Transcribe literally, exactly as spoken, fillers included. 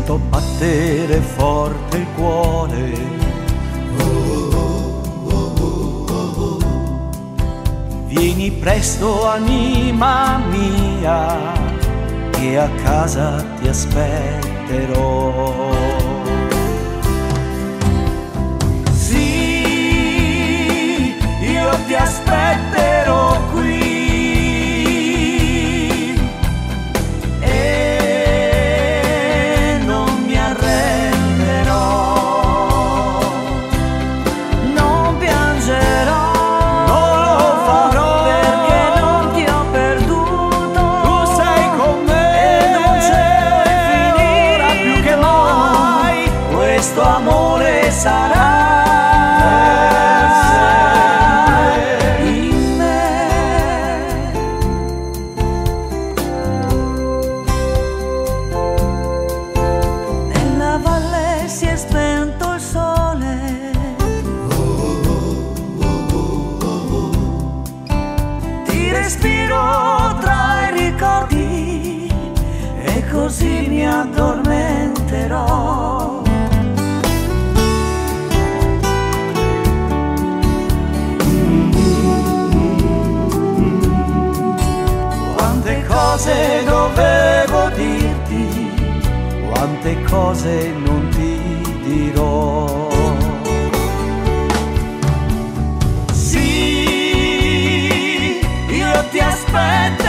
sento battere forte il cuore. Vieni presto, anima mia, che a casa ti aspetterò. Sì, io ti aspetterò qui. Questo amore sarà sempre in me. Nella valle si è spento il sole, ti respiro tra i ricordi e così mi addormenterò. Cose dovevo dirti, quante cose non ti dirò. Sì, io ti aspetto.